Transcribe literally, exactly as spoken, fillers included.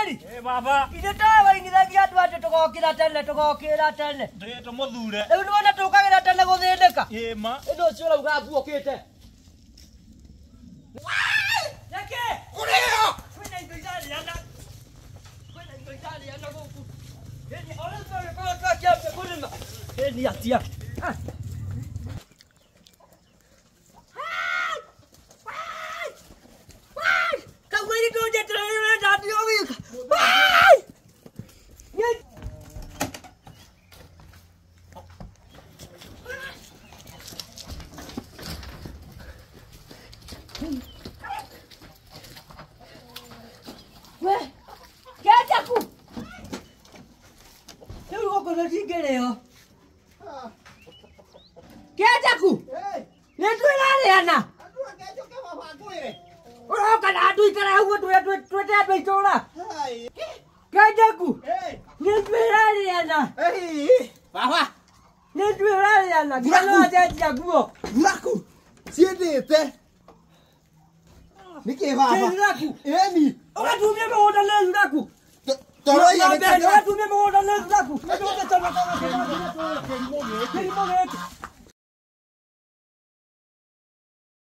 Eh baba. Ine tawa ingithagia andu ati tugokira tene tugokira tene. Ndito muthure. Riu niwona tukagira tene guthindika. Eh ma. Ino ucio urauga mbuokite. Reke! Kurio! Kwina indo irariana. Kwina indo irariana guku. Heni ole tole kwa kwa kiambe kulima. Heni atia. Kaguirii tuje tule ndati ovika. We, Kienjeku. Leo uko na kienjeku. Kienjeku. Eh, Ni irariana. andu akejo kama bagwire. Uroka na andu ikara huko tu tu twete andu itora. Hai. Kienjeku. Eh. Ni irariana. Eh. Baba. Ni irariana. Kana ajeja guo. Buraku. Siendete. Niki baba. Buraku. Eni. Ugatumia mugunda le buraku. Toro ya Ugatumia nikaga. mugunda le buraku. Ndio tena tena tena. Ni moge.